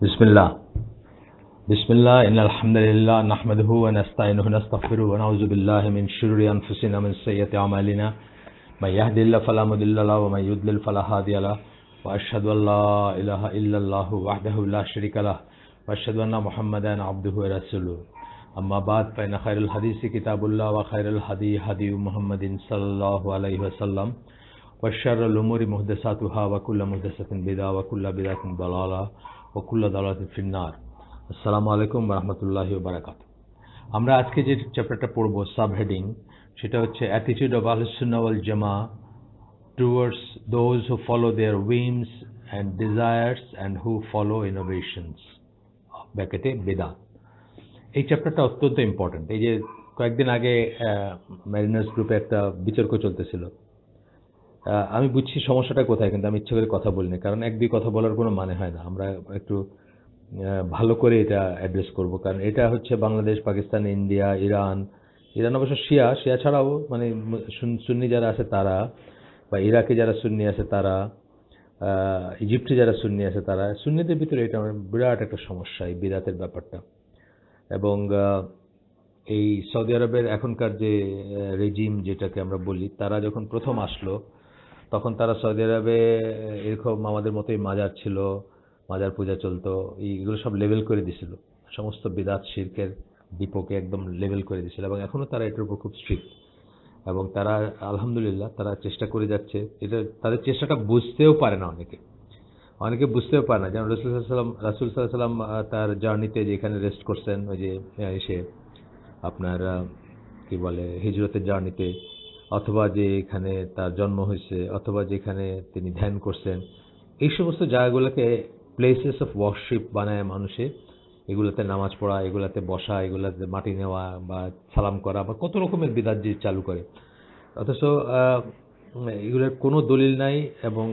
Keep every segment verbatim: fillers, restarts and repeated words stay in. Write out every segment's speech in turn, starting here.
बिस्मिल्लाह बिस्मिल्लाह इन्नल हम्दुलिल्लाह नहमदुहु व नस्तईनुहु व नस्तगफिरुहु व नऊज़ु बिल्लाहि मिन शुरूरि अनफुसिना व मिन सय्यिआति अमालिना मय यहदिल्लाहु फला मुदिल्ल लहु व मय युद्लिल फला हादिय लहु व अशहदु अन ला इलाहा इल्लल्लाहु वहदहु ला शरीका लहु व अशहदु अन्ना मुहम्मदन अब्दुहु व रसूलुहु अम्मा बाद फ़इन्न खैरुल हदीसि किताबुल्लाह व खैरुल हदी हदी मुहम्मदिन सल्लल्लाहु अलैहि वसल्लम व शर्रुल उमूरि मुहदसातुहा व कुल्लु मुहदसातिन बिदअह व कुल्लु बिदअतिन दलाला व कुल्लु दलालातिन फिन्नार। আসসালামু আলাইকুম ওয়া রাহমাতুল্লাহি ওয়া বারাকাতুহু। আমরা আজকে যে চ্যাপ্টারটা পড়ব সাব হেডিং সেটা হচ্ছে অ্যাটিটিউড অফ আহলুস সুন্নাহ ওয়াল জামাআহ towards those who follow their whims and desires and who follow innovations ব্র্যাকেটে বিদআত। এই চ্যাপ্টারটা অত্যন্ত ইম্পর্টেন্ট। এই যে কয়েকদিন আগে ম্যারিনার্স গ্রুপে একটা বিতর্ক চলতেছিল, আমি বুঝছি সমস্যাটা কোথায়, কিন্তু আমি ইচ্ছে করে কথা বলিনি, কারণ এক দুই কথা বলার কোনো মানে হয় না। আমরা একটু ভালো করে এটা অ্যাড্রেস করব, কারণ এটা হচ্ছে Bangladesh, Pakistan, India, Iran. Iran অবশ্য শিয়া শিয়া ছাড়াও মানে সুন্নি যারা আছে তারা, বা ইরাকে যারা সুন্নি আছে তারা, ইজিপ্টে যারা সুন্নি আছে তারা, সুন্নিদের ভিতরে এটা বিরাট একটা সমস্যা এই বিদআতের ব্যাপারটা। এবং এই সৌদি আরবের এখনকার যে রেজিম যেটাকে আমরা বলি, তারা যখন প্রথম আসলো তখন তারা সৌদি আরবে এরকম আমাদের মতোই মাজার ছিল, মাজার পূজা চলতো, এইগুলো সব লেভেল করে দিছিল, সমস্ত বিদআত শিরকের দীপকে একদম লেভেল করে দিছিল। এবং এখনও তারা এটার উপর খুব স্ট্রিক্ট, এবং তারা আলহামদুলিল্লাহ তারা চেষ্টা করে যাচ্ছে। এটা তাদের চেষ্টাটা বুঝতেও পারে না, অনেকে অনেকে বুঝতেও পারে না। যেমন রাসূল সাল্লাল্লাহু আলাইহি ওয়াসাল্লাম রাসূল সাল্লাল্লাহু আলাইহি ওয়াসাল্লাম তার জার্নিতে যেখানে রেস্ট করছেন, ওই যে এসে আপনার কি বলে হিজরতের জার্নিতে, অথবা যে এখানে তার জন্ম হয়েছে, অথবা যেখানে তিনি ধ্যান করছেন, এই সমস্ত জায়গাগুলোকে প্লেসেস অফ ওয়ার্শিপ বানায় মানুষে, এগুলোতে নামাজ পড়া, এগুলাতে বসা, এগুলাতে মাটি নেওয়া বা সালাম করা, বা কত রকমের বিদআত যে চালু করে, অথচ এগুলোর কোনো দলিল নাই। এবং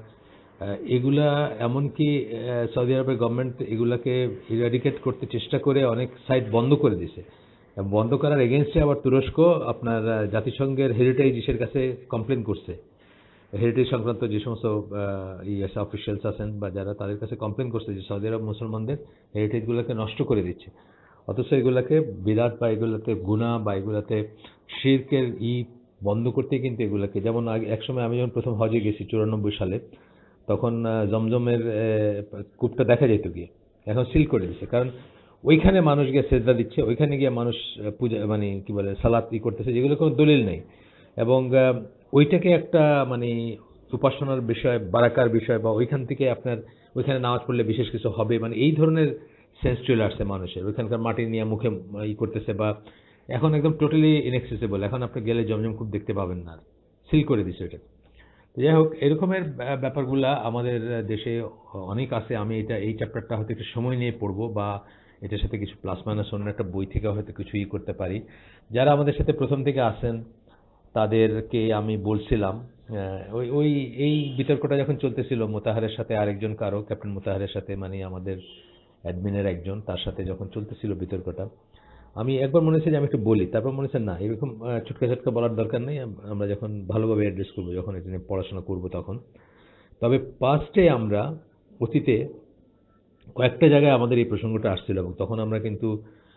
এগুলা এমনকি সৌদি আরবের গভর্নমেন্ট এগুলাকে ইরাডিকেট করতে চেষ্টা করে অনেক সাইট বন্ধ করে দিয়েছে। বন্ধ করার এগেনস্টে আবার তুরস্ক আপনার জাতিসংঘের হেরিটেজ ইসের কাছে কমপ্লেন করছে। হেরিটেজ সংক্রান্ত যে সমস্ত ইএস অফিসিয়ালস আছেন বা যারা, তাদের কাছে কমপ্লেন করছে যে সৌদি আরব মুসলমানদের হেরিটেজগুলোকে নষ্ট করে দিচ্ছে। অথচ এগুলোকে বিদআত বা এগুলোতে গুনাহ বা এগুলোতে শিরকের ই বন্ধ করতে কিন্তু এগুলোকে, যেমন একসময় আমি যখন প্রথম হজে গেছি চুরানব্বই সালে, তখন জমজমের কূপটা দেখা যেত গিয়ে, এখন সিল করে দিচ্ছে। কারণ ওইখানে মানুষ গিয়ে সেজদা দিচ্ছে, ওইখানে গিয়ে মানুষ পূজা মানে কি বলে সালাত ই করতেছে, যেগুলো কোনো দলিল নেই। এবং ওইটাকে একটা মানে উপাসনার বিষয়, বারাকার বিষয়, বা ওইখান থেকে আপনার ওইখানে নামাজ পড়লে বিশেষ কিছু হবে, মানে এই ধরনের সেন্স চলে আসছে মানুষের। ওইখানকার মাটি নিয়ে মুখে ই করতেছে, বা এখন একদম টোটালি ইনএক্সেসিবল, এখন আপনি গেলে জমজম খুব দেখতে পাবেন না, সিল করে দিচ্ছে ওইটা। যাই হোক, এরকমের ব্যাপারগুলা আমাদের দেশে অনেক আছে। আমি এটা এই চ্যাপ্টারটা হয়তো একটু সময় নিয়ে পড়বো, বা এটার সাথে কিছু প্লাস মাইনাস অন্য একটা বই থেকে হয়তো কিছু ই করতে পারি। যারা আমাদের সাথে প্রথম থেকে আসেন তাদেরকে আমি বলছিলাম, ওই ওই এই বিতর্কটা যখন চলতেছিল মোতাহারের সাথে আরেকজন কারো, ক্যাপ্টেন মোতাহারের সাথে, মানে আমাদের অ্যাডমিনের একজন, তার সাথে যখন চলতেছিল বিতর্কটা, আমি একবার মনে হচ্ছে যে আমি একটু বলি, তারপর মনে হচ্ছে না, এরকম ছুটকা ছুটকা বলার দরকার নেই, আমরা যখন ভালোভাবে অ্যাড্রেস করবো, যখন এটা নিয়ে পড়াশোনা করবো তখন। তবে পাস্টে আমরা অতীতে কয়েকটা জায়গায় আমাদের এই প্রসঙ্গটা আসছিল, এবং তখন আমরা কিন্তু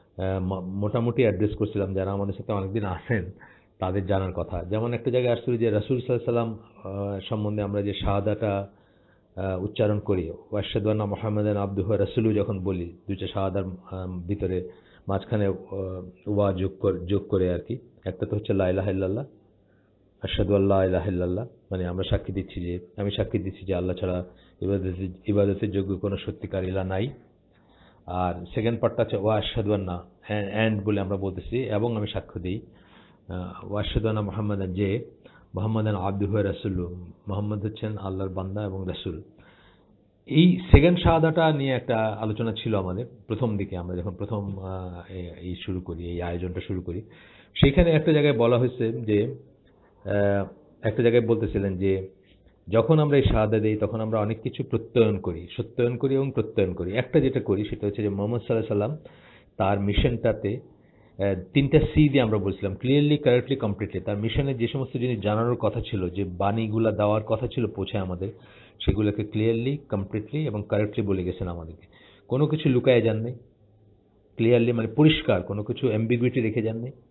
মোটামুটি অ্যাড্রেস করছিলাম। যারা আমাদের সাথে অনেকদিন আসেন তাদের জানার কথা। যেমন একটা জায়গায় আসছিল যে রাসূল সাল্লাল্লাহু আলাইহি ওয়াসাল্লাম সম্বন্ধে আমরা যে শাহাদাটা উচ্চারণ করি, ওয়াশহাদু আন্না মুহাম্মাদান আবদুহু ওয়া রাসূলুহু, যখন বলি দুইটা শাহাদার ভিতরে মাঝখানে ওয়া যোগ করে যোগ করে আর কি, একটা তো হচ্ছে লা ইলাহা ইল্লাল্লাহ, আশহাদু আল্লা ইলাহা ইল্লাল্লাহ, মানে আমরা সাক্ষী দিচ্ছি যে, আমি সাক্ষী দিচ্ছি যে আল্লাহ ছাড়া ইবাদতের ইবাদতের যোগ্য কোনো সত্যিকার ইলাহ নাই। আর সেকেন্ড পার্টটা হচ্ছে ওয়া আশহাদু আন্না, অ্যান্ড বলে আমরা বলতেছি, এবং আমি সাক্ষ্য দিই ওয়া আশহাদু আন্না মুহাম্মাদান, যে মুহাম্মাদান আবদুহু ওয়া রাসূলুহু, মুহাম্মদ হচ্ছেন আল্লাহর বান্দা এবং রাসূল। এই সেকেন্ড শাহাদাটা নিয়ে একটা আলোচনা ছিল আমাদের প্রথম দিকে, আমরা যখন প্রথম এই শুরু করি, এই আয়োজনটা শুরু করি। সেখানে একটা জায়গায় বলা হয়েছে যে, একটা জায়গায় বলতেছিলেন যে যখন আমরা এই শাহাদা দিই তখন আমরা অনেক কিছু প্রত্যয়ন করি, সত্যায়ন করি এবং প্রত্যয়ন করি। একটা যেটা করি সেটা হচ্ছে যে মুহাম্মদ সাল্লাল্লাহু আলাইহি সাল্লাম তার মিশনটাতে তিনটা সি দিয়ে আমরা বলছিলাম, ক্লিয়ারলি, কারেক্টলি, কমপ্লিটলি। তার মিশনে যে সমস্ত জিনিস জানানোর কথা ছিল, যে বাণীগুলা দেওয়ার কথা ছিল পৌঁছে আমাদের, সেগুলোকে ক্লিয়ারলি, কমপ্লিটলি এবং কারেক্টলি বলে গেছেন আমাদেরকে। কোনো কিছু লুকায়ে যান নাই, ক্লিয়ারলি মানে পরিষ্কার, কোনো কিছু অ্যাম্বিগুইটি রেখে যান নাই,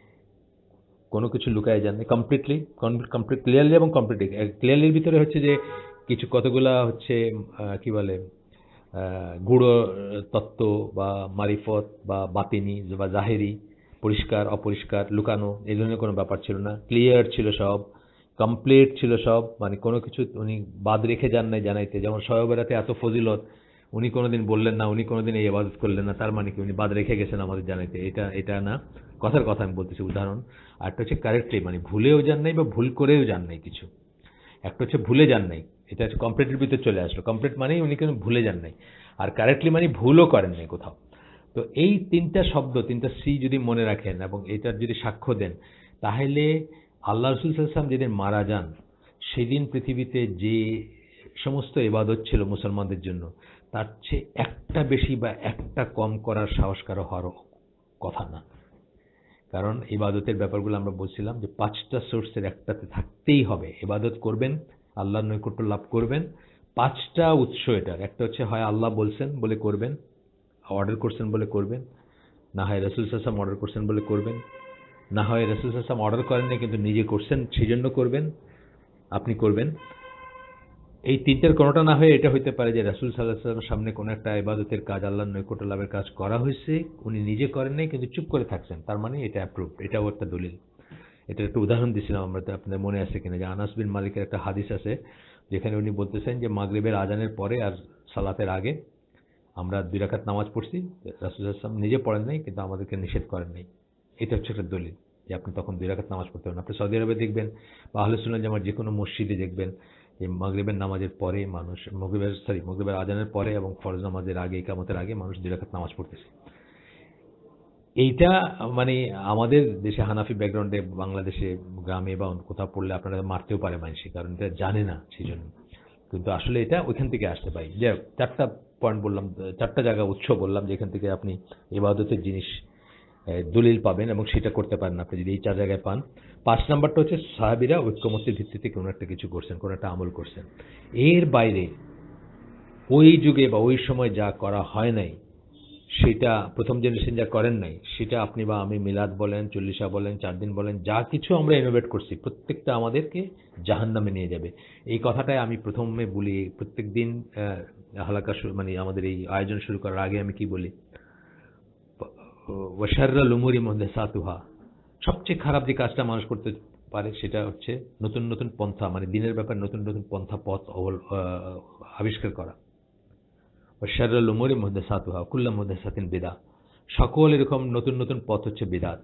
কোনো কিছু লুকায়ে যান নাই, কমপ্লিটলি কমপ্লিট ক্লিয়ারলি এবং কমপ্লিটলি। ক্লিয়ারলির ভিতরে হচ্ছে যে কিছু কতগুলা হচ্ছে কি বলে গূঢ় তত্ত্ব বা মারিফত বা বাতিনি বা জাহেরি, পরিষ্কার অপরিষ্কার লুকানো এই ধরনের কোনো ব্যাপার ছিল না, ক্লিয়ার ছিল সব, কমপ্লিট ছিল সব, মানে কোনো কিছু উনি বাদ রেখে যান নাই জানাইতে। যেমন শবে বরাতে এত ফজিলত উনি কোনোদিন বললেন না, উনি কোনোদিন এই ইবাদত করলেন না, তার মানে কি উনি বাদ রেখে গেছেন আমাদের জানাইতে? এটা এটা না, কথার কথা আমি বলতেছি উদাহরণ। আর একটা হচ্ছে কারেক্টলি মানে ভুলেও যান নাই বা ভুল করেও যান নাই কিছু। একটা হচ্ছে ভুলে যান নাই, এটা হচ্ছে কমপ্লিটের ভিতরে চলে আসলো। কমপ্লিট মানেই উনি কিন্তু ভুলে যান নাই, আর কারেক্টলি মানে ভুলও করেন নাই কোথাও। তো এই তিনটা শব্দ, তিনটা সি যদি মনে রাখেন এবং এটার যদি সাক্ষ্য দেন, তাহলে আল্লাহ রসুল সাল্লাল্লাহু আলাইহি ওয়াসাল্লাম যেদিন মারা যান সেদিন পৃথিবীতে যে সমস্ত ইবাদত ছিল মুসলমানদের জন্য, তার চেয়ে একটা বেশি বা একটা কম করার সাহস কারো হওয়ার কথা না। কারণ ইবাদতের ব্যাপারগুলো আমরা বলছিলাম যে পাঁচটা সোর্সের একটাতে থাকতেই হবে। ইবাদত করবেন, আল্লাহর নৈকট্য লাভ করবেন, পাঁচটা উৎস এটার। একটা হচ্ছে হয় আল্লাহ বলছেন বলে করবেন, অর্ডার করছেন বলে করবেন, না হয় রাসূল সাল্লাল্লাহু আলাইহি ওয়াসাল্লাম অর্ডার করছেন বলে করবেন, না হয় রাসূল সাল্লাল্লাহু আলাইহি ওয়াসাল্লাম অর্ডার করেন না কিন্তু নিজে করছেন সেজন্য করবেন, আপনি করবেন। এই তিনটার কোনোটা না হয়ে এটা হইতে পারে যে রাসূল সাল্লাল্লাহু আলাইহি ওয়াসাল্লামের সামনে কোনো একটা ইবাদতের কাজ, আল্লাহর নৈকট্য লাভের কাজ করা হয়েছে, উনি নিজে করেন নাই কিন্তু চুপ করে থাকছেন, তার মানে এটা অ্যাপ্রুভড, এটাও একটা দলিল। এটার একটা উদাহরণ দিয়েছিলাম আমরা, আপনাদের মনে আছে কিনা, যে আনাস বিন মালিকের একটা হাদিস আছে যেখানে উনি বলতেছেন যে মাগরিবের আজানের পরে আর সালাতের আগে আমরা দুই রাকাত নামাজ পড়ছি, রাসূল সাল্লাল্লাহু আলাইহি ওয়াসাল্লাম নিজে পড়েন নাই কিন্তু আমাদেরকে নিষেধ করেন নাই। এটা হচ্ছে একটা দলিল যে আপনি তখন দুই রাকাত নামাজ পড়তে পারেন। আপনি সৌদি আরবে দেখবেন বা আহলে সুন্নাত জামাত যে কোনো মসজিদে দেখবেন যে মাগরিবের নামাজের পরে মানুষ, মাগরিবের সরি মাগরিবের আজানের পরে এবং ফরজ নামাজের আগে, ইকামতের আগে মানুষ দুই রাকাত নামাজ পড়তেছে। এইটা মানে আমাদের দেশে হানাফি ব্যাকগ্রাউন্ডে, বাংলাদেশে গ্রামে বা কোথাও পড়লে আপনারা মারতেও পারে মানুষ, কারণ এটা জানে না সেই জন্য। কিন্তু আসলে এটা ওইখান থেকে আসতে পারে। যে চারটা পয়েন্ট বললাম, চারটা জায়গা উৎস বললাম যেখান থেকে আপনি ইবাদতের জিনিস দলিল পাবেন এবং সেটা করতে পারেন আপনি যদি এই চার জায়গায় পান। পাঁচ নাম্বারটা হচ্ছে সাহাবীরা ঐক্যমত্যের ভিত্তিতে কোনো একটা কিছু করছেন, কোনো একটা আমল করছেন। এর বাইরে ওই যুগে বা ওই সময় যা করা হয় নাই, সেটা প্রথম জেনারেশন যা করেন নাই, সেটা আপনি বা আমি মিলাদ বলেন, চল্লিশা বলেন, চার দিন বলেন, যা কিছু আমরা ইনোভেট করছি প্রত্যেকটা আমাদেরকে জাহান্নামে নিয়ে যাবে। এই কথাটাই আমি প্রথমে বলি প্রত্যেক দিন হালাকা, মানে আমাদের এই আয়োজন শুরু করার আগে আমি কি বলি, ওয়া শাররুল উমুরি মুহদাসাতুহা, সবচেয়ে খারাপ যে কাজটা মানুষ করতে পারে সেটা হচ্ছে নতুন নতুন পন্থা, মানে দিনের ব্যাপারে নতুন নতুন পন্থা পথ আবিষ্কার করা। ওয়া শাররুল উমুরি মুহদাসাতুহা কুল্লু মুহদাসাতিন বিদআহ, সকল এরকম নতুন নতুন পথ হচ্ছে বিদআত।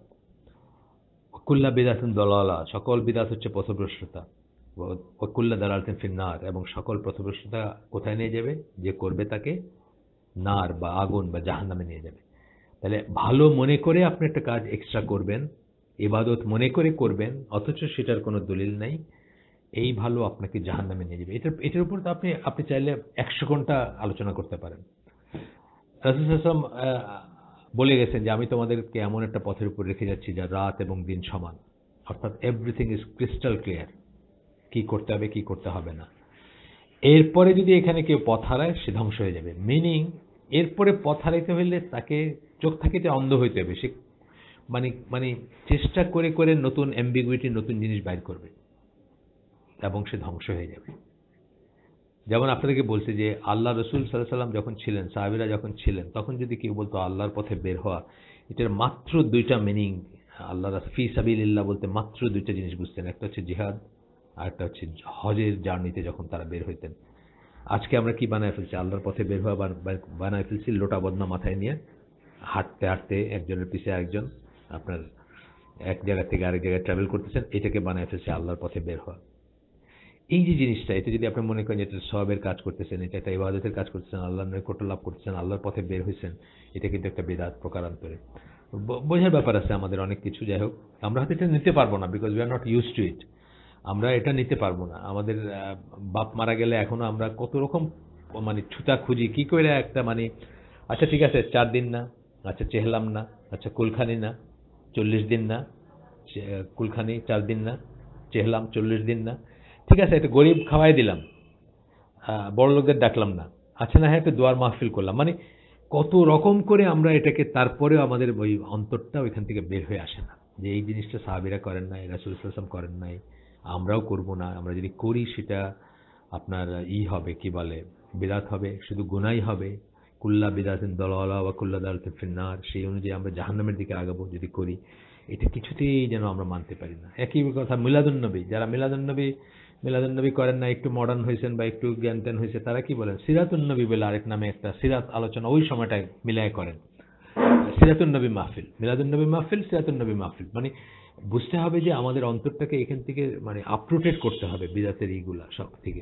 কুল্লু বিদআতিন দালালা, সকল বিদআত হচ্ছে পথভ্রষ্টতা। ওয়া কুল্লু দালালাতিন ফিন্নার, এবং সকল পথভ্রষ্টতা কোথায় নিয়ে যাবে? যে করবে তাকে নার বা আগুন বা জাহান্নামে নিয়ে যাবে। তাহলে ভালো মনে করে আপনি একটা কাজ এক্সট্রা করবেন, ইবাদত মনে করে করবেন, অথচ সেটার কোনো দলিল নাই, এই ভালো আপনাকে জাহান্নামে নিয়ে যাবে। এটার এটার উপর তো আপনি আপনি চাইলে একশো ঘন্টা আলোচনা করতে পারেন। রাসূল সাল্লাল্লাহু আলাইহি ওয়াসাল্লাম বলে গেছেন যে আমি তোমাদেরকে এমন একটা পথের উপর রেখে যাচ্ছি যা রাত এবং দিন সমান, অর্থাৎ এভরিথিং ইজ ক্রিস্টাল ক্লিয়ার, কি করতে হবে কি করতে হবে না। এরপরে যদি এখানে কেউ পথ হারায় সে ধ্বংস হয়ে যাবে। মিনিং এরপরে পথ হারাইতে হইলে তাকে চোখ থাকিতে অন্ধ হইতে হবে, সে মানে মানে চেষ্টা করে করে নতুন অ্যাম্বিগুইটি, নতুন জিনিস বাইর করবে এবং সে ধ্বংস হয়ে যাবে। যেমন আপনাদেরকে বলছে যে আল্লাহ রসুল সাল্লাল্লাহু আলাইহি ওয়াসাল্লাম যখন ছিলেন, সাহাবীরা যখন ছিলেন, তখন যদি কেউ বলতো আল্লাহর পথে বের হওয়া, এটার মাত্র দুইটা মিনিং, আল্লাহ ফি সাবিলিল্লাহ বলতে মাত্র দুইটা জিনিস বুঝতেন, একটা হচ্ছে জিহাদ আর একটা হচ্ছে হজের জার্নিতে যখন তারা বের হইতেন। আজকে আমরা কি বানায় ফেলছি? আল্লাহর পথে বের হওয়া বানায় ফেলছি লোটা বদনা মাথায় নিয়ে হাঁটতে হাঁটতে একজনের পিছিয়ে একজন আপনার এক জায়গা থেকে আরেক জায়গায় ট্রাভেল করতেছেন, এটাকে বানায় ফেলছে আল্লাহর পথে বের হওয়া। এই যে জিনিসটা, এটা যদি আপনি মনে করেন এটা সওয়াবের কাজ করতেছেন, এটা একটা ইবাদতের কাজ করতেছেন, আল্লাহর নৈকট্য লাভ করতেছেন, আল্লাহর পথে বের হয়েছেন, এটা কিন্তু একটা বিদআত প্রকারান্তরে। বোঝার ব্যাপার আছে আমাদের অনেক কিছু। যাই হোক, আমরা হয়তো এটা নিতে পারবো না, because we are not used to it. আমরা এটা নিতে পারবো না। আমাদের বাপ মারা গেলে এখনো আমরা কত রকম মানে ছুতা খুঁজি কি করে একটা, মানে আচ্ছা ঠিক আছে চার দিন না, আচ্ছা চেহলাম না, আচ্ছা কুলখানি না, চল্লিশ দিন না, কুলখানি চার দিন না, চেহলাম চল্লিশ দিন না, ঠিক আছে একটা গরিব খাওয়াই দিলাম, বড় লোকদের ডাকলাম না, আচ্ছা না হ্যাঁ একটু দোয়ার মাহফিল করলাম, মানে কত রকম করে আমরা এটাকে, তারপরেও আমাদের ওই অন্তরটা ওইখান থেকে বের হয়ে আসে না যে এই জিনিসটা সাহাবীরা করেন নাই, রাসূল সাল্লাল্লাহু আলাইহি ওয়াসাল্লাম করেন নাই, আমরাও করব না। আমরা যদি করি সেটা আপনার ই হবে, কি বলে, বিদআত হবে, শুধু গুনাহই হবে। কুল্লা বিদআতিন দালালা ওয়া কুল্লা দালালাতিন ফিন্নার। সেই অনুযায়ী আমরা জাহান্নামের দিকে আগাবো যদি করি। এটা কিছুতেই যেন আমরা মানতে পারি না। একই কথা মিলাদুন নবী, যারা মিলাদুন নবী মিলাদুন নবী করেন না, একটু মডার্ন হয়েছেন বা একটু জ্ঞান ত্যান হয়েছে, তারা কি বলেন, সিরাতুন নবী বলে আরেক নামে একটা সিরাত আলোচনা ওই সময়টায় মিলায় করেন। সিরাতুন নবী মাহফিল, মিলাদুন নবী মাহফিল, সিরাতুন নবী মাহফিল। মানে বুঝতে হবে যে আমাদের অন্তরটাকে এখান থেকে মানে আপরুটেড করতে হবে বিদাতের এইগুলা সব থেকে।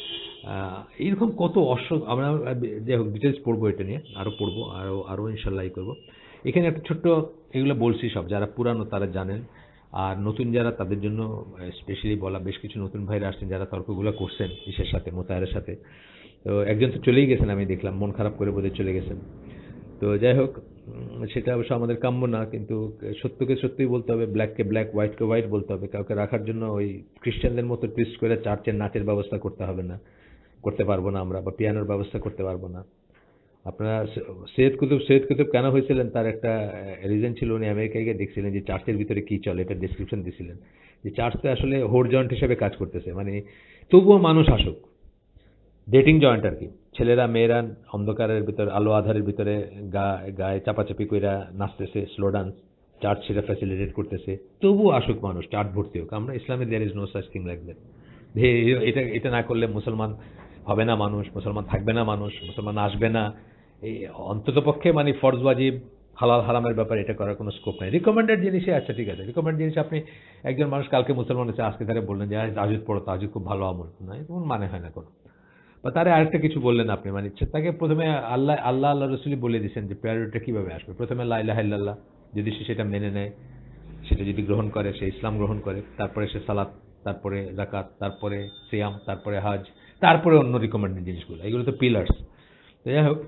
এইরকম কত অশ্ব, আমরা যাই হোক ডিটেলস পড়বো, এটা নিয়ে আরো পড়বো, আরো আরো ইনশাল্লাহ করবো। এখানে একটা ছোট্ট, এগুলো বলছি সব, যারা পুরানো তারা জানেন, আর নতুন যারা তাদের জন্য স্পেশালি বলা। বেশ কিছু নতুন ভাইরা আসছেন যারা তর্কগুলো করছেন ইসের সাথে, মোতায়েরের সাথে। তো একজন তো চলেই গেছেন, আমি দেখলাম মন খারাপ করে বোধহয় চলে গেছেন। তো যাই হোক, সেটা অবশ্য আমাদের কাম্য না, কিন্তু সত্যকে সত্যই বলতে হবে, ব্ল্যাককে ব্ল্যাক, হোয়াইটকে হোয়াইট বলতে হবে। কাউকে রাখার জন্য ওই খ্রিস্টানদের মতো টুইস্ট করে চার্চের নাচের ব্যবস্থা করতে হবে না, করতে পারবো না আমরা, বা পিয়ানোর ব্যবস্থা করতে পারবো না। আপনারা সৈয়দ কুতুব সৈয়দ কুতুব কেন হয়েছিলেন তার একটা রিজন ছিল, উনি আমেরিকায় গিয়ে দেখছিলেন যে চার্চের ভিতরে কি চলে, এটা ডেসক্রিপশন দিছিলেন যে চার্চটা আসলে হোর জয়েন্ট হিসেবে কাজ করতেছে। মানে তবুও মানুষ আসুক, ডেটিং জয়েন্ট আর কি। ছেলেরা মেয়েরা অন্ধকারের ভিতরে, আলো আধারের ভিতরে গায়ে চাপাচাপি কইরা নাচতেছে, স্লো ডান্স, চার্চ সেটা ফ্যাসিলিটেট করতেছে। তবুও আসুক মানুষ, চার্চ ভর্তি হোক। আমরা ইসলামে there is no such thing like that. এটা এটা না করলে মুসলমান হবে না মানুষ, মুসলমান থাকবে না মানুষ, মুসলমান আসবে না। এই অন্তত পক্ষে মানে ফরজ ওয়াজিব হালাল হারামের ব্যাপারে এটা করার কোনো স্কোপ নাই। রিকমেন্ডেড জিনিসে আচ্ছা ঠিক আছে, রিকমেন্ড জিনিস আপনি একজন মানুষ কালকে মুসলমান হচ্ছে, আজকে তারা বললেন যে তাহাজ্জুদ পড়ো, তাহাজ্জুদ খুব ভালো আমল, না এরকম মানে হয় না কোনো। বা তারা আরেকটা কিছু বললেন আপনি, মানে তাকে প্রথমে আল্লাহ আল্লাহ আল্লাহ রসুলই বলে দিয়েছেন যে প্রায়োরিটিটা কিভাবে আসবে। প্রথমে লা ইলাহা ইল্লাল্লাহ, যদি সে সেটা মেনে নেয়, সেটা যদি গ্রহণ করে, সে ইসলাম গ্রহণ করে, তারপরে সে সালাত, তারপরে যাকাত, তারপরে সিয়াম, তারপরে হজ, তারপরে অন্য রিকমেন্ডেড জিনিসগুলো। এগুলো তো পিলার্স। যাই হোক,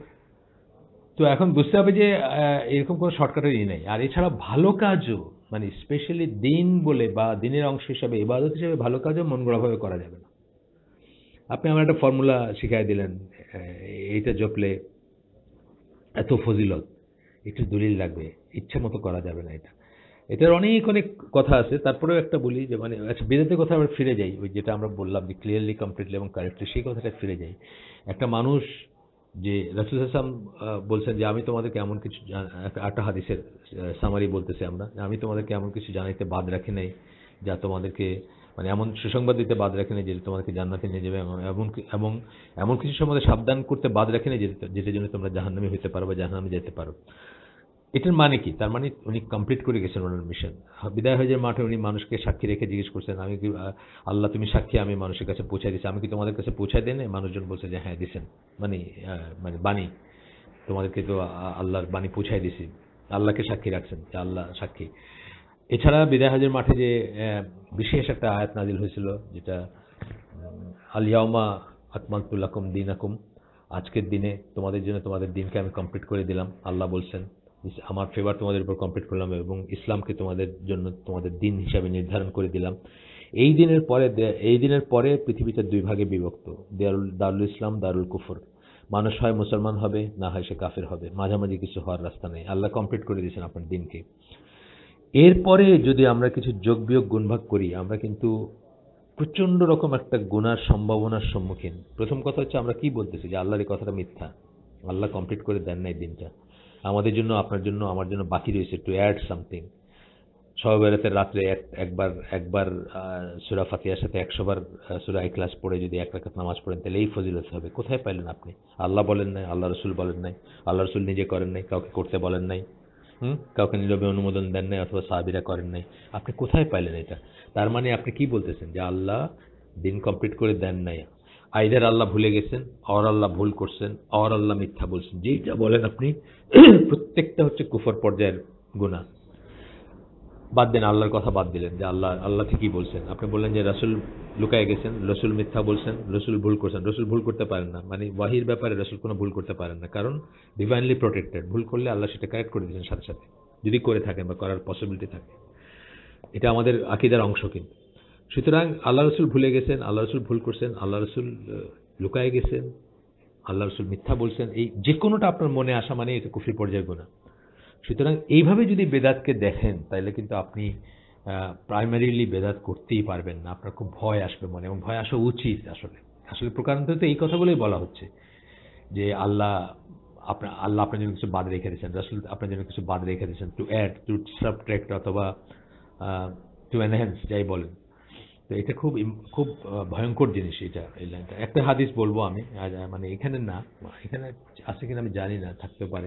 তো এখন বুঝতে হবে যে এরকম কোনো শর্টকাটের ই নেই। আর এছাড়া ভালো কাজও, মানে স্পেশালি দিন বলে বা দিনের অংশ হিসাবে, ইবাদত হিসেবে ভালো কাজও মন গড়াভাবে করা যাবে না। আপনি আমার একটা ফর্মুলা শিখাই দিলেন, এইটা জপলে এত ফজিলত, একটু দলিল লাগবে, ইচ্ছা মতো করা যাবে না। এটা এটার অনেক অনেক কথা আছে। তারপরেও একটা বলি যে মানে আচ্ছা বেদাতের কথা আমরা ফিরে যাই, ওই যেটা আমরা বললাম যে ক্লিয়ারলি, কমপ্লিটলি এবং কারেক্টলি, সেই কথাটা ফিরে যাই। একটা মানুষ যে রাসূল সাল্লাল্লাহু আলাইহি ওয়াসাল্লাম বলছেন যে আমি তোমাদেরকে এমন কিছু, একটা হাদিসের সামারি বলতেছি আমরা, আমি তোমাদেরকে এমন কিছু জানাইতে বাদ রাখি নাই যা তোমাদেরকে, মানে এমন সুসংবাদ দিতে বাদ রাখি নাই যেটা তোমাদেরকে জান্নাতে নিয়ে যাবে, এবং এবং এমন কিছু সম্বন্ধে সাবধান করতে বাদ রাখি নাই যেটার জন্য তোমরা জাহান্নামী হতে পারো বা জাহান্নামে যেতে পারো। এটার মানে কি? তার মানে উনি কমপ্লিট করে গেছেন ওনার মিশন। বিদায় হজের মাঠে উনি মানুষকে সাক্ষী রেখে জিজ্ঞেস করছেন, আমি কি আল্লাহ তুমি সাক্ষী, আমি মানুষের কাছে পৌঁছায় দিচ্ছি, আমি কি তোমাদের কাছে পৌঁছায় দেন? মানুষজন বলছে যে হ্যাঁ দিচ্ছেন, মানে মানে বাণী, তোমাদেরকে তো আল্লাহর বাণী পৌঁছায় দিছি। আল্লাহকে সাক্ষী রাখছেন যে আল্লাহ সাক্ষী। এছাড়া বিদায় হজের মাঠে যে বিশেষ একটা আয়াত নাজিল হয়েছিল, যেটা আল ইয়াউমা আকমালতু লাকুম দীনাকুম, আজকের দিনে তোমাদের জন্য তোমাদের দিনকে আমি কমপ্লিট করে দিলাম। আল্লাহ বলছেন আমার ফেভার তোমাদের উপর কমপ্লিট করলাম এবং ইসলামকে তোমাদের জন্য তোমাদের দিন হিসাবে নির্ধারণ করে দিলাম। এই দিনের পরে এই দিনের পরে পৃথিবীতে দুই ভাগে বিভক্ত, দারুল ইসলাম, দারুল কুফর। মানুষ হয় মুসলমান হবে, না হয় সে কাফের হবে, মাঝামাঝি কিছু হওয়ার রাস্তা নেই। আল্লাহ কমপ্লিট করে দিয়েছেন আপনার দিনকে। এরপরে যদি আমরা কিছু যোগ বিয়োগ গুণভাগ করি, আমরা কিন্তু প্রচন্ড রকম একটা গুনার সম্ভাবনার সম্মুখীন। প্রথম কথা হচ্ছে আমরা কি বলতেছি যে আল্লাহর এই কথাটা মিথ্যা, আল্লাহ কমপ্লিট করে দেন নাই দিনটা, আমাদের জন্য, আপনার জন্য, আমার জন্য বাকি রয়েছে টু অ্যাড সামথিং। সবে বেলাতের রাত্রে একবার একবার সূরা ফাতিহার সাথে একশো বার সূরা ইখলাস পড়ে যদি এক রাকাত নামাজ পড়েন, তাহলে এই ফজিলত হবে। কোথায় পাইলেন আপনি? আল্লাহ বলেন নাই, আল্লাহ রসুল বলেন নাই, আল্লাহ রসুল নিজে করেন নাই, কাউকে করতে বলেন নাই, হুম কাউকে নীরবে অনুমোদন দেন নাই, অথবা সাহাবীরা করেন নাই। আপনি কোথায় পাইলেন এটা? তার মানে আপনি কি বলতেছেন যে আল্লাহ দিন কমপ্লিট করে দেন নাই। আইদার আল্লাহ ভুলে গেছেন, অর আল্লাহ ভুল করছেন, অর আল্লাহ মিথ্যা বলছেন। যেটা বলেন আপনি প্রত্যেকটা হচ্ছে কুফর পর্যায়ের গুনাহ। বাদ দেন, আল্লাহর কথা বাদ দিলেন যে আল্লাহ আল্লাহ ঠিকই বলছেন। আপনি বললেন যে রাসূল লুকায় গেছেন, রাসূল মিথ্যা বলছেন, রাসূল ভুল করছেন। রাসূল ভুল করতে পারেন না, মানে ওয়াহির ব্যাপারে রাসূল কোনো ভুল করতে পারেন না, কারণ ডিভাইনলি প্রোটেক্টেড। ভুল করলে আল্লাহ সেটা কারেক্ট করে দিয়েছেন সাথে সাথে, যদি করে থাকেন বা করার পসিবিলিটি থাকে। এটা আমাদের আকীদার অংশ। কিন্তু সুতরাং আল্লাহ রসুল ভুলে গেছেন, আল্লাহ রসুল ভুল করছেন, আল্লাহ রসুল লুকায় গেছেন, আল্লাহ রাসূল মিথ্যা বলছেন, এই যে কোনোটা আপনার মনে আসা মানে এটা কুফরি পর্যায়ের গুনাহ। সুতরাং এইভাবে যদি বেদাতকে দেখেন তাহলে কিন্তু আপনি প্রাইমারিলি বেদাত করতেই পারবেন না। আপনার খুব ভয় আসবে মনে, এবং ভয় আসা উচিত। আসলে আসলে প্রকারান্তরে তো এই কথাগুলোই বলা হচ্ছে যে আল্লাহ আপনার আল্লাহ আপনার জন্য কিছু বাদ রেখে দিয়েছেন, রাসূল আপনার জন্য কিছু বাদ রেখে দিয়েছেন, টু অ্যাড, টু সাবট্রাক্ট, অথবা টু এনহ্যান্স, যাই বলেন। তো এটা খুব খুব ভয়ঙ্কর জিনিস এটা, এই লাইনটা। একটা হাদিস বলবো আমি, মানে এখানে না, এখানে আছে কিনা আমি জানি না, থাকতে পারে,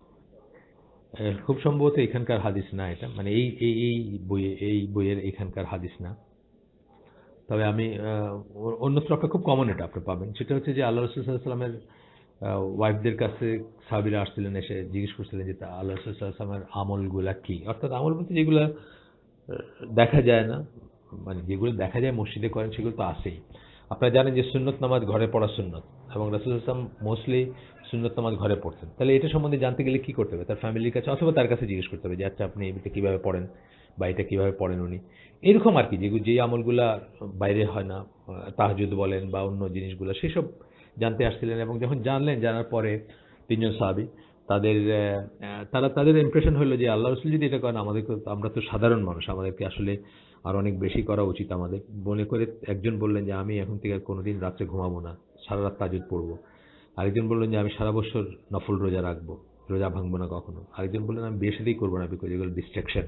খুব সম্ভবত এখানকার হাদিস না এটা, মানে এই এই এই বইয়ে এই বইয়ের এখানকার হাদিস না। তবে আমি অন্যত্র আপনার খুব কমন এটা আপনি পাবেন। সেটা হচ্ছে যে আল্লাহ রাসূল সাল্লাল্লাহু আলাইহি ওয়াসাল্লামের ওয়াইফদের কাছে সাহাবীরা আসছিলেন, এসে জিজ্ঞেস করছিলেন যে আল্লাহ রাসূল সাল্লাল্লাহু আলাইহি ওয়াসাল্লামের আমলগুলা কি, অর্থাৎ আমল বলতে যেগুলো দেখা যায় না, মানে যেগুলো দেখা যায় মসজিদে করেন সেগুলো তো আছেই। আপনারা জানেন যে সুন্নত নামাজ ঘরে পড়া সুন্নত, এবং রাসূল সাল্লাল্লাহু আলাইহি ওয়াসাল্লাম মোস্টলি সুন্নত নামাজ ঘরে পড়তেন। তাহলে এটা সম্বন্ধে জানতে গেলে কি করতে হবে? তার ফ্যামিলির কাছে অথবা তার কাছে জিজ্ঞেস করতে হবে যে আচ্ছা আপনি এটা কিভাবে পড়েন, বা এটা কিভাবে পড়েন উনি, এরকম আর কি। যেগুলো যে আমলগুলা বাইরে হয় না, তাহাজ্জুদ বলেন বা অন্য জিনিসগুলো, সেসব জানতে আসছিলেন। এবং যখন জানলেন, জানার পরে তিনজন সাহাবী, তাদের তারা তাদের ইমপ্রেশন হলো যে আল্লাহ রাসূল যদি এটা করেন, আমাদেরকে, আমরা তো সাধারণ মানুষ, আমাদেরকে আসলে আর অনেক বেশি করা উচিত আমাদের। মনে করে একজন বললেন যে আমি এখন থেকে কোনোদিন রাত্রে ঘুমাবো না, সারা রাত তাহাজ্জুদ পড়বো। আরেকজন বললেন যে আমি সারা বছর নফল রোজা রাখবো, রোজা ভাঙবো না কখনো। আরেকজন বললেন আমি বিয়ে শাদী করবো না, বিকজ এগুলো ডিস্ট্রাকশন।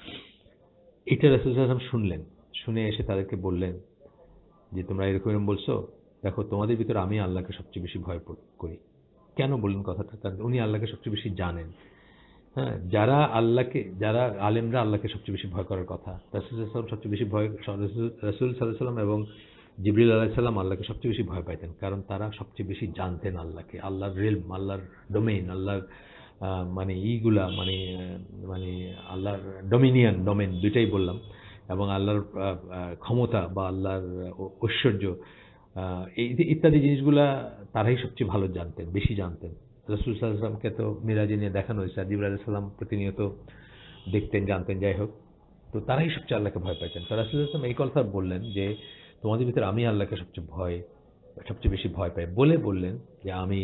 এটা রাসূল সাল্লাল্লাহু আলাইহি ওয়াসাল্লাম শুনলেন, শুনে এসে তাদেরকে বললেন যে তোমরা এরকম এরকম বলছো, দেখো তোমাদের ভিতরে আমি আল্লাহকে সবচেয়ে বেশি ভয় করি। কেন বললেন কথাটা? কারণ উনি আল্লাহকে সবচেয়ে বেশি জানেন। হ্যাঁ, যারা আল্লাহকে, যারা আলেমরা আল্লাহকে সবচেয়ে বেশি ভয় করার কথা, রাসূল সাল্লাল্লাহু আলাইহি ওয়াসাল্লাম সবচেয়ে বেশি ভয়, রাসূল সাল্লাল্লাহু আলাইহি ওয়াসাল্লাম এবং জিবরিল আলাইহিস সালাম আল্লাহকে সবচেয়ে বেশি ভয় পাইতেন, কারণ তারা সবচেয়ে বেশি জানতেন আল্লাহকে, আল্লাহর রিলম, আল্লাহর ডোমেইন, আল্লাহর মানে ইগুলা, মানে মানে আল্লাহর ডোমিনিয়ন, ডোমেন দুইটাই বললাম, এবং আল্লাহর ক্ষমতা বা আল্লাহর ঐশ্বর্য, এই ইত্যাদি জিনিসগুলা তারাই সবচেয়ে ভালো জানতেন, বেশি জানতেন। রাসূল সাল্লাল্লাহু আলাইহি ওয়াসাল্লামকে তো মিরাজে নিয়ে দেখানো হয়েছে, জিবরাইল আলাইহিস সালাম প্রতিনিয়ত দেখতেন, জানতেন, যাই হোক। তো তারাই সবচেয়ে আল্লাহকে ভয় পাইতেন। তো রাসূল সাল্লাল্লাহু আলাইহি ওয়াসাল্লাম এই কথা বললেন যে তোমাদের ভিতরে আমি আল্লাহকে সবচেয়ে ভয় সবচেয়ে বেশি ভয় পাই, বলে বললেন যে আমি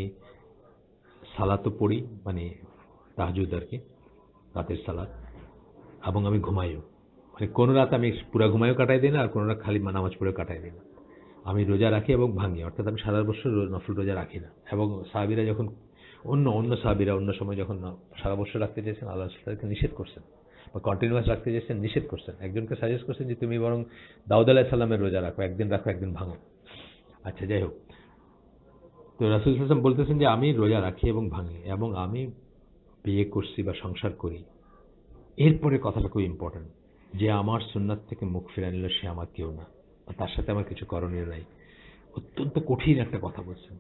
সালাতও পড়ি, মানে তাহাজ্জুদ আর কি, রাতের সালাত, এবং আমি ঘুমাইও, মানে কোনো রাত আমি পুরো ঘুমাইও কাটাই দিই না, আর কোনো রাত খালি নামাজ পড়েও কাটাই দিই না। আমি রোজা রাখি এবং ভাঙি, অর্থাৎ আমি সারা বছর নফল রোজা রাখি না। এবং সাহাবীরা যখন অন্য অন্য সাহাবীরা অন্য সময় যখন সারা বছর রাখতে চেয়েছেন, আল্লাহ রাসূল তাদেরকে নিষেধ করছেন, বা কন্টিনিউয়াস রাখতে চেয়েছেন, নিষেধ করছেন। একজনকে সাজেস্ট করছেন যে তুমি বরং দাউদ আলাইহিস সালামের রোজা রাখো, একদিন রাখো একদিন ভাঙো। আচ্ছা, যাই হোক। তো রাসূল সাল্লাল্লাহু আলাইহি ওয়াসাল্লাম বলতেছেন যে আমি রোজা রাখি এবং ভাঙি, এবং আমি বিয়ে করছি বা সংসার করি। এরপরে কথাটা খুব ইম্পর্টেন্ট, যে আমার সুন্নাত থেকে মুখ ফিরে নিল সে আমার কেউ না, তার সাথে আমার কিছু করণীয় নাই। অত্যন্ত কঠিন একটা কথা বলছেন।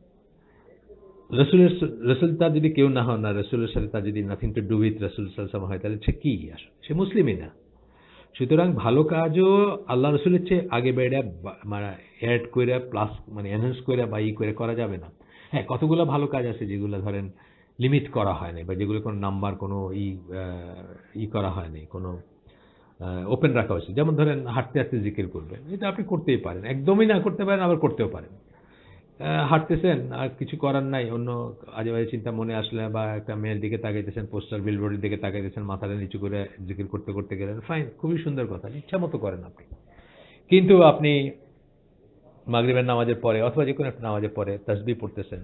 রসুলের রসুল তার যদি কেউ না হয়, না রসুলের সাথে তার যদি নাথিং টু ডু উইথ রসুল সাল্লাল্লাহু আলাইহি ওয়াসাল্লাম হয়, তাহলে সে কি আসলে? সে মুসলিমই না। সুতরাং ভালো কাজও আল্লাহ রসুলের চেয়ে আগে বেড়ে মানে অ্যাড করে প্লাস মানে এনহ্যান্স করে বা ই করে করা যাবে না। হ্যাঁ, কতগুলো ভালো কাজ আছে যেগুলো ধরেন লিমিট করা হয়নি, বা যেগুলো কোনো নাম্বার কোনো ই ই করা হয়নি, কোনো ওপেন রাখা হয়েছে। যেমন ধরেন হাঁটতে হাঁটতে জিকির করবেন, এটা আপনি করতেই পারেন, একদমই না করতে পারেন, আবার করতেও পারেন। হাঁটতেছেন আর কিছু করার নাই, অন্য আজে বাজে চিন্তা মনে আসলে, বা একটা মেয়ের দিকে তাকাইতেছেন, পোস্টার বিলবোর্ডের দিকে তাকাইতেছেন, মাথাটা নিচু করে জিকির করতে করতে গেলেন, ফাইন, খুবই সুন্দর কথা, ইচ্ছা মতো করেন আপনি। কিন্তু আপনি মাগরিবের নামাজের পরে অথবা যে কোনো একটা নামাজের পরে তাসবিহ পড়তেছেন,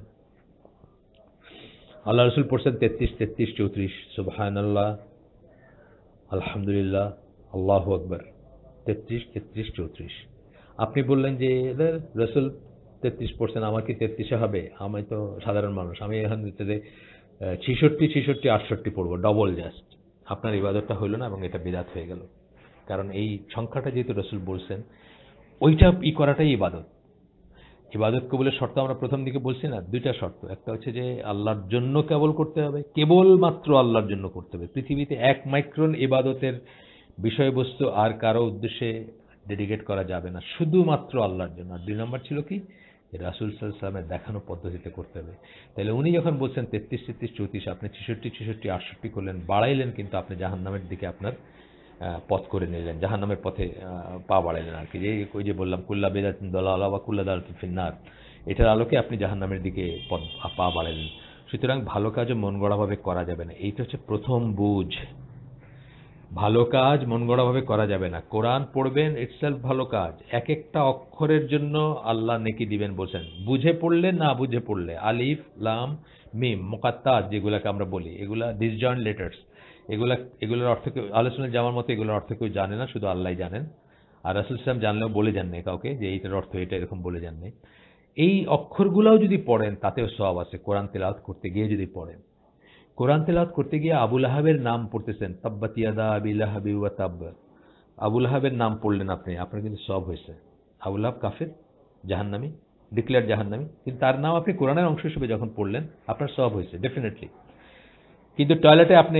আল্লাহ রসুল পড়ছেন তেত্রিশ তেত্রিশ চৌত্রিশ, সুবহানাল্লাহ, আলহামদুলিল্লাহ, আল্লাহু আকবার, তেত্রিশ তেত্রিশ চৌত্রিশ। আপনি বললেন যে রসুল তেত্রিশ পড়ছেন, আমার কি তেত্রিশে হবে? আমি তো সাধারণ মানুষ, আমি এখান থেকে ছিষট্টি ছিষট্টি আটষট্টি পড়বো, ডবল জাস্ট। আপনার ইবাদতটা হইল না, এবং এটা বিদাত হয়ে গেল। কারণ এই সংখ্যাটা যেহেতু রসুল বলছেন, ওইটা ই করাটাই ইবাদত। ইবাদত কবুলের শর্ত আমরা প্রথম দিকে বলছি না, দুইটা শর্ত। একটা হচ্ছে যে আল্লাহর জন্য কেবল করতে হবে, কেবল মাত্র আল্লাহর জন্য করতে হবে। পৃথিবীতে এক মাইক্রন ইবাদতের বিষয়বস্তু আর কারো উদ্দেশ্যে ডেডিকেট করা যাবে না, শুধুমাত্র আল্লাহর জন্য। আর দুই নম্বর ছিল কি, রাসূল সাল্লাল্লাহু আলাইহি ওয়াসাল্লামের দেখানো পদ্ধতিতে করতে হবে। তাহলে উনি যখন বলছেন তেত্রিশ তেত্রিশ চৌত্রিশ, আপনি ছেষট্টি ছেষট্টি আটষট্টি করলেন, বাড়াইলেন, কিন্তু আপনি জাহান্নামের দিকে আপনার পথ করে নিলেন, জাহান্নামের পথে পা বাড়াইলেন আর কি। যে ওই যে বললাম, কুল্লা বেদাতিন দালালা ওয়া কুল্লা দালালাতিন ফিন্নার, এটার আলোকে আপনি জাহান্নামের দিকে পা বাড়ালেন। সুতরাং ভালো কাজও মন গড়াভাবে করা যাবে না, এইটা হচ্ছে প্রথম বুঝ। ভালো কাজ মন গড়াভাবে করা যাবে না। কোরআন পড়বেন, ইটসেলফ ভালো কাজ। এক একটা অক্ষরের জন্য আল্লাহ নেকি দিবেন বলছেন। বুঝে পড়লে না বুঝে পড়লে, আলিফ লাম মিম মুকাত্তাত যেগুলোকে আমরা বলি, এগুলা ডিসজয়েন্ট লেটার্স, এগুলা এগুলোর অর্থ কেউ আলোচনা যাওয়ার মতো এগুলোর অর্থ কেউ জানে না, শুধু আল্লাহ জানেন। আর রাসূল সাল্লাল্লাহু আলাইহি ওয়াসাল্লাম জানলেও বলে যান নাই কাউকে যে এইটার অর্থ এটা, এরকম বলে যান নাই। এই অক্ষরগুলোও যদি পড়েন তাতেও সওয়াব আছে। কোরআন তেলাওয়াত করতে গিয়ে যদি পড়েন, কোরআন তেলাওয়াত করতে গিয়ে আবু লাহাবের নাম পড়তেছেন, তাব্বাত ইয়াদা আবি লাহাবি ওয়া তাব, আবু লাহাবের নাম পড়লেন আপনি, আপনার কিন্তু সওয়াব হয়েছে। আবু লাহাব কাফের, জাহান্নামী, ডিক্লেয়ার জাহান্নামী, কিন্তু তার নাম আপনি কোরআনের অংশ হিসেবে যখন পড়লেন আপনার সওয়াব হয়েছে ডেফিনেটলি। কিন্তু টয়লেটে আপনি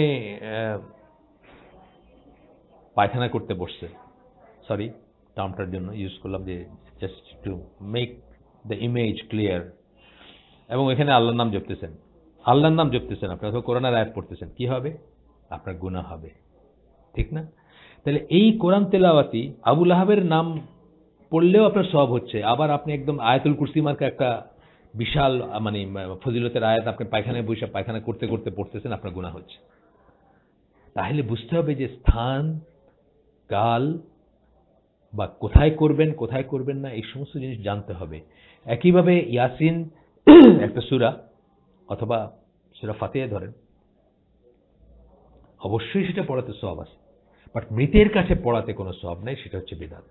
পায়খানা করতে বসছেন, সরি টার্মটার জন্য ইউজ করলাম, যে just to make the image clear, এবং এখানে আল্লাহর নাম জপতেছেন, আল্লাহর নাম জপতেছেন আপনি, অথবা কোরআনের আয়াত পড়তেছেন, কি হবে? আপনার গুনাহ হবে, ঠিক না? তাহলে এই কোরআন তেলাওয়াতি আবু লাহাবের নাম পড়লেও আপনার সওয়াব হচ্ছে, আবার আপনি একদম আয়াতুল কুরসি মার্কা একটা বিশাল মানে ফজিলতের আয়াত আপনি পায়খানায় বসে পায়খানা করতে করতে পড়তেছেন, আপনার গুনাহ হচ্ছে। তাহলে বুঝতে হবে যে স্থান, কাল বা কোথায় করবেন কোথায় করবেন না, এই সমস্ত জিনিস জানতে হবে। একইভাবে ইয়াসিন একটা সূরা, অথবা সূরা ফাতিহা ধরেন, অবশ্যই সেটা পড়াতে সওয়াব আছে, বাট মৃতের কাছে পড়াতে কোনো সওয়াব নেই, সেটা হচ্ছে বিদআত।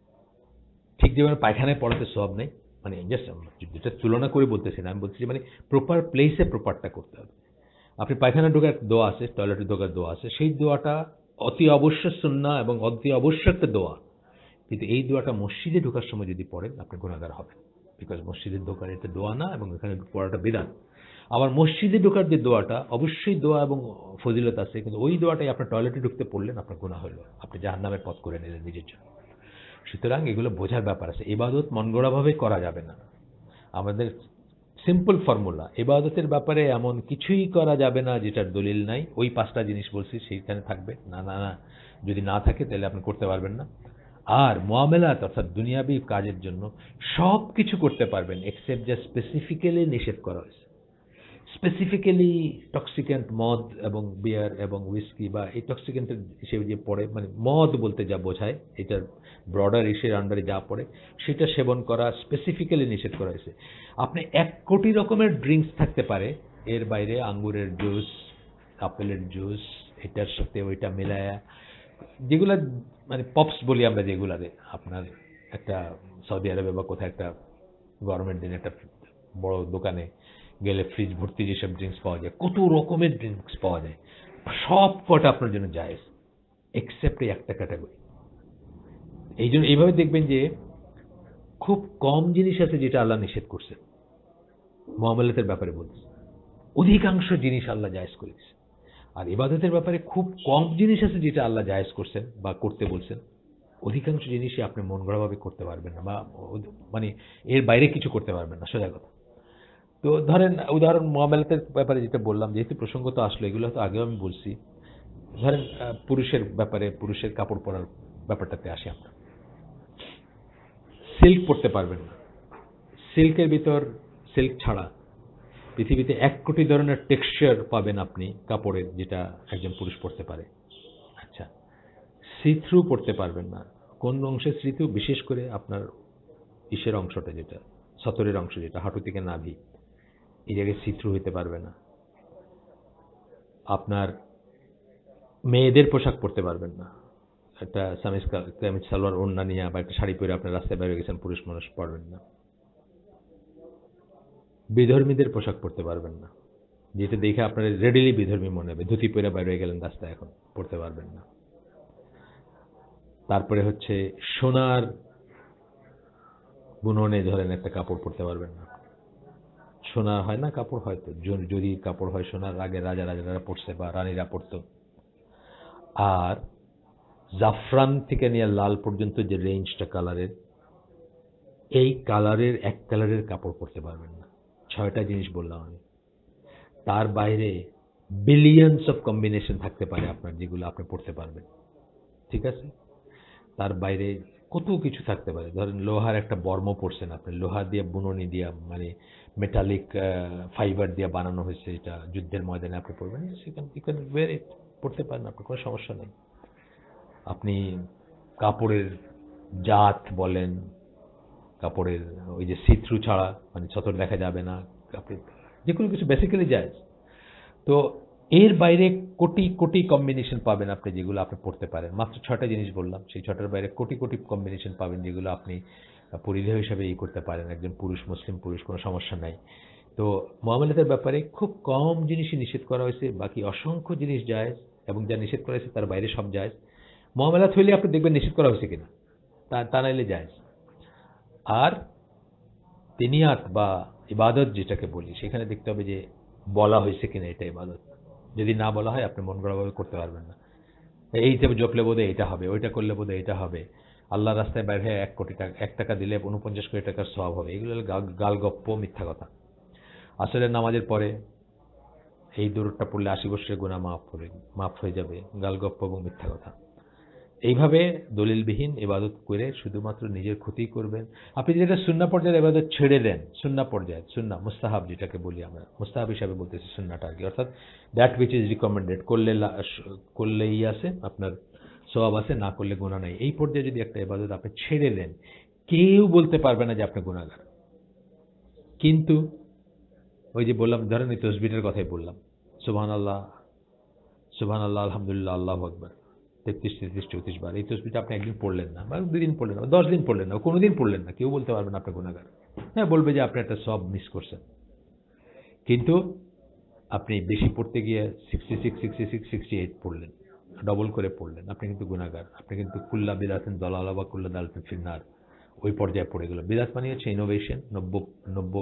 ঠিক যেমন পায়খানায় পড়াতে সওয়াব নেই, মানে জাস্ট যেটা তুলনা করে বলতেছি না, আমি বলছি যে মানে প্রপার প্লেসে প্রপারটা করতে হবে। আপনি পায়খানা ঢোকার দোয়া আছে, টয়লেটে ঢোকার দোয়া আছে, সেই দোয়াটা অতি অবশ্যক সুন্নাহ এবং অতি আবশ্যক একটা দোয়া, কিন্তু এই দোয়াটা মসজিদে ঢোকার সময় যদি পড়েন আপনি গুনাহগার হবেন, বিকজ মসজিদে ঢোকার এটা দোয়া না, এবং এখানে পড়াটা বিদআত। আবার মসজিদে ঢোকার যে দোয়াটা অবশ্যই দোয়া এবং ফজিলত আছে, কিন্তু ওই দোয়াটাই আপনার টয়লেটে ঢুকতে পড়লেন আপনার গুনাহ হলো, আপনি জাহান্নামের পথ করে নিলেন নিজের জন্য। সুতরাং এগুলো বোঝার ব্যাপার আছে। ইবাদত মনগড়াভাবে করা যাবে না। আমাদের সিম্পল ফর্মুলা, ইবাদতের ব্যাপারে এমন কিছুই করা যাবে না যেটার দলিল নাই। ওই পাঁচটা জিনিস বলছি সেইখানে থাকবে, না না না যদি না থাকে তাহলে আপনি করতে পারবেন না। আর মুআমালাত অর্থাৎ দুনিয়াবি কাজের জন্য সব কিছু করতে পারবেন এক্সেপ্ট যা স্পেসিফিক্যালি নিষেধ করা হয়েছে। স্পেসিফিক্যালি টক্সিক্যান্ট মদ এবং বিয়ার এবং উইস্কি বা এই টক্সিক্যান্টের হিসেবে যে পড়ে, মানে মদ বলতে যা বোঝায়, এটার ব্রডার ইস্যুর আন্ডারে যা পড়ে সেটা সেবন করা স্পেসিফিক্যালি নিষেধ করা হয়েছে। আপনি এক কোটি রকমের ড্রিঙ্কস থাকতে পারে, এর বাইরে আঙ্গুরের জুস, আপেলের জুস, এটার সাথে ওইটা মিলায়া, যেগুলা মানে পপস বলি আমরা, যেগুলাতে আপনার একটা সৌদি আরবে বা কোথায় একটা গরমের দিনে একটা বড় দোকানে গেলে ফ্রিজ ভর্তি যেসব ড্রিঙ্কস পাওয়া যায়, কত রকমের ড্রিঙ্কস পাওয়া যায়, সব কটা আপনার জন্য জায়েজ এক্সেপ্ট এই একটা ক্যাটাগরি। এই জন্য এইভাবে দেখবেন যে খুব কম জিনিস আছে যেটা আল্লাহ নিষেধ করছে, মুআমালাতের ব্যাপারে বলছে অধিকাংশ জিনিস আল্লাহ জায়েজ করেছে। আর ইবাদতের ব্যাপারে খুব কম জিনিস আছে যেটা আল্লাহ জায়েজ করছেন বা করতে বলছেন, অধিকাংশ জিনিসই আপনি মন গড়াভাবে করতে পারবেন না, বা মানে এর বাইরে কিছু করতে পারবেন না, সোজা কথা। তো ধরেন উদাহরণ মুআমালাতের ব্যাপারে যেটা বললাম, যেহেতু প্রসঙ্গ তো আসলো, এগুলো তো আগেও আমি বলছি। ধরেন পুরুষের ব্যাপারে, পুরুষের কাপড় পরার ব্যাপারটাতে আসি আমরা। সিল্ক পরতে পারবেন না। সিল্কের ভিতর, সিল্ক ছাড়া পৃথিবীতে এক কোটি ধরনের টেক্সচার পাবেন আপনি কাপড়ের, যেটা একজন পুরুষ পরতে পারে। আচ্ছা, সি থ্রু পরতে পারবেন না। কোন অংশে সি থ্রু? বিশেষ করে আপনার ইসের অংশটা, যেটা সতরের অংশ, যেটা হাঁটু থেকে নাভি, এই জায়গায় সি থ্রু হইতে পারবে না। আপনার মেয়েদের পোশাক পরতে পারবেন না। একটা সামিজ কামিজ সালোয়ার ওড়না নিয়ে বা একটা শাড়ি পরে আপনার রাস্তায় বেরিয়ে গেছেন, পুরুষ মানুষ পরবেন না। বিধর্মীদের পোশাক পরতে পারবেন না, যেটা দেখে আপনার রেডিলি বিধর্মী মনে হবে। ধুতি পরে বেরিয়ে গেলেন রাস্তায়, এখন পরতে পারবেন না। তারপরে হচ্ছে সোনার বুননে ধরেন একটা কাপড় পরতে পারবেন না। সোনা হয় না কাপড়, হয়তো যদি কাপড় হয় সোনার, আগে রাজা রাজারা পরছে বা রানীরা পরতো। আর জাফরান থেকে নিয়ে লাল পর্যন্ত যে রেঞ্জটা কালারের, এই কালারের এক কালারের কাপড় পরতে পারবেন না। ছয়টা জিনিস বললাম আমি। তার বাইরে বিলিয়নস অফ কম্বিনেশন থাকতে পারে আপনার, যেগুলো আপনি পড়তে পারবেন, ঠিক আছে? তার বাইরে কত কিছু থাকতে পারে। ধরেন লোহার একটা বর্ম পড়ছেন আপনি, লোহা দিয়ে বুননি দিয়া মানে মেটালিক ফাইবার দিয়ে বানানো হয়েছে, এটা যুদ্ধের ময়দানে আপনি পড়বেন, সেখান থেকে বের পড়তে পারেন, আপনার কোনো সমস্যা নেই। আপনি কাপড়ের জাত বলেন, কাপড়ের ওই যে সিথ্রু ছাড়া মানে ছতর দেখা যাবে না, আপনি যে কোনো কিছু বেসিক্যালি যায়। তো এর বাইরে কোটি কোটি কম্বিনেশন পাবেন আপনি, যেগুলো আপনি পড়তে পারেন। মাত্র ছটা জিনিস বললাম, সেই ছটার বাইরে কোটি কোটি কম্বিনেশন পাবেন যেগুলো আপনি পরিধেয় হিসাবে ই করতে পারেন, একজন পুরুষ, মুসলিম পুরুষ, কোনো সমস্যা নাই। তো মুআমালাতের ব্যাপারে খুব কম জিনিসই নিষেধ করা হয়েছে, বাকি অসংখ্য জিনিস জায়েজ, এবং যা নিষেধ করা হয়েছে তার বাইরে সব জায়েজ। মুআমালাত হইলে আপনি দেখবেন নিষেধ করা হয়েছে কিনা, তা তা নাইলে জায়েজ। আর তিনিয়াত বা ইবাদত যেটাকে বলি, সেখানে দেখতে হবে যে বলা হয়েছে কিনা এটা ইবাদত। যদি না বলা হয় আপনি মন গড়াভাবে করতে পারবেন না। এইটা জপলে বোধহয় এটা হবে, ওইটা করলে বোধহয় এটা হবে, আল্লাহ রাস্তায় বাইরে হয়ে এক কোটি টাকা এক টাকা দিলে উনপঞ্চাশ কোটি টাকার সওয়াব হবে, এগুলো গাল গপ্প, মিথ্যা কথা। আসরের নামাজের পরে এই দূরটা পড়লে আশি বছরের গুনাহ মাফ করে মাফ হয়ে যাবে, গাল গপ্প এবং মিথ্যা কথা। এইভাবে দলিলবিহীন ইবাদত করে শুধুমাত্র নিজের ক্ষতি করবেন। আপনি যেটা সুন্নাহ পর্যায়ের ইবাদত ছেড়ে দেন, সুন্নাহ পর্যায়ে, সুন্নাহ মুস্তাহাব যেটাকে বলি আমরা, মুস্তাহাব হিসাবে বলতেছি সুন্নাহটা আর কি, অর্থাৎ দ্যাট উইচ ইজ রিকমেন্ডেড, করলে করলেই আছে আপনার সওয়াব আছে, না করলে গুনাহ নাই। এই পর্যায়ে যদি একটা ইবাদত আপনি ছেড়ে দেন, কেউ বলতে পারবে না যে আপনি গুনাহগার। কিন্তু ওই যে বললাম, ধরেন এই তাসবিহের কথাই বললাম, সুবহানাল্লাহ সুবহানাল্লাহ আলহামদুলিল্লাহ আল্লাহু আকবার তেত্রিশ তেত্রিশ চৌত্রিশ বার, এই তসবিটা আপনি একদিন পড়লেন না, বা দুই দিন পড়লেন না, দশ দিন পড়লেন না, কোনোদিন পড়লেন না, কেউ বলতে পারবেন আপনি গুনাহগার। হ্যাঁ, বলবে যে আপনি একটা সব মিস করছেন। কিন্তু আপনি বেশি পড়তে গিয়ে sixty six sixty six sixty eight পড়লেন, ডবল করে পড়লেন, আপনি কিন্তু গুনাহগার। আপনি কিন্তু কুল্লা বিদাতিন দালালা বা কুল্লা দালাতিন ফিন্নার ওই পর্যায়ে পড়ে গেল। বিদাত মানে হচ্ছে ইনোভেশন, নব্য নব্য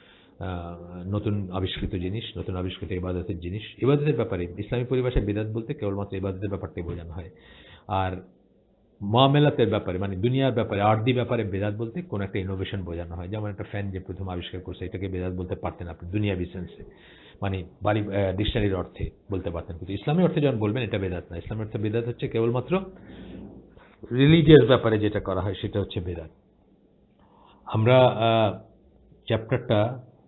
নতুন আবিষ্কৃত জিনিস, নতুন আবিষ্কৃত ইবাদতের জিনিস। ইবাদতের ব্যাপারে ইসলামী পরিভাষায় বিদাত বলতে কেবলমাত্র ইবাদতের ব্যাপারটাই বোঝানো হয়। আর মুআমালাতের ব্যাপারে মানে দুনিয়ার ব্যাপারে, আরদি ব্যাপারে বিদাত বলতে কোন একটা ইনোভেশন বোঝানো হয়। যেমন একটা ফ্যান যে প্রথম আবিষ্কার করছে, এটাকে বিদাত বলতে পারতেন আপনি দুনিয়াবি সেন্সে, মানে বাড়ি ডিকশনারির অর্থে বলতে পারতেন। কিন্তু ইসলামী অর্থে যখন বলবেন এটা বিদাত না। ইসলামের অর্থে বিদাত হচ্ছে কেবলমাত্র রিলিজিয়াস ব্যাপারে যেটা করা হয় সেটা হচ্ছে বিদাত। আমরা চ্যাপ্টারটা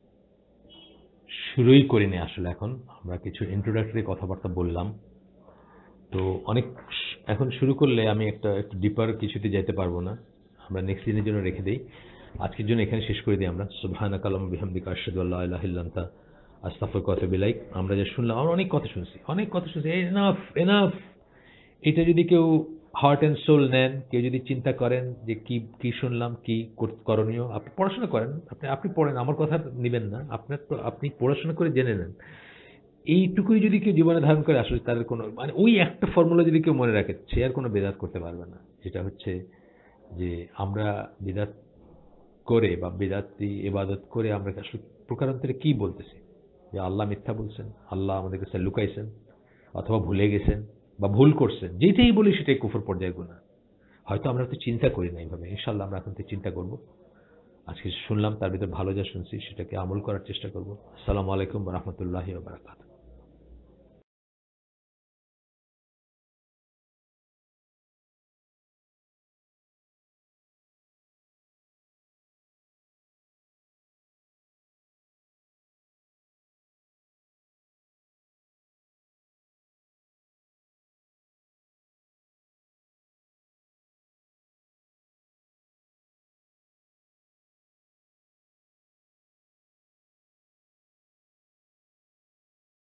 শুরুই করিনি আসলে, এখন আমরা কিছু ইন্ট্রোডাক্টরি কথাবার্তা বললাম। তো অনেক এখন শুরু করলে আমি একটা একটু ডিপার কিছুতে যেতে পারবো না, আমরা নেক্সট দিনের জন্য রেখে দেই। আজকের জন্য এখানে শেষ করে দিই আমরা। সুবহানাকা আল্লাহুম্মা বিহামদিকা আশহাদু আল্লা ইলাহা ইল্লা আনতা আস্তাগফিরুকা ওয়া আতুবু ইলাইক। আমরা যা শুনলাম, আমরা অনেক কথা শুনছি, অনেক কথা শুনছি, এনাফ এনাফ। এটা যদি কেউ হার্ট অ্যান্ড সোল নেন, কেউ যদি চিন্তা করেন যে কি কি শুনলাম, কি করণীয়, আপনি পড়াশোনা করেন, আপনি আপনি পড়েন, আমার কথা নেবেন না, আপনার আপনি পড়াশোনা করে জেনে নেন। এইটুকুই যদি কেউ জীবনে ধারণ করে, আসলে তাদের কোনো মানে ওই একটা ফর্মুলা যদি কেউ মনে রাখে, সে আর কোনো বেদাত করতে পারবে না। যেটা হচ্ছে যে আমরা বেদাত করে বা বেদাতি ইবাদত করে আমরা আসলে প্রকারান্তরে কি বলতেছি, যে আল্লাহ মিথ্যা বলছেন, আল্লাহ আমাদের কাছে লুকাইছেন, অথবা ভুলে গেছেন বা ভুল করছেন, যেটাই বলি সেটাই কুফর পর্যায়ের গুনাহ। হয়তো আমরা তো চিন্তা করি না এইভাবে, ইনশাআল্লাহ আমরা এখন থেকে চিন্তা করব। আজকে শুনলাম, তার ভিতরে ভালো যা শুনছি সেটাকে আমল করার চেষ্টা করব। আসসালামু আলাইকুম ওয়া রাহমাতুল্লাহি ওয়া বারাকাতুহু।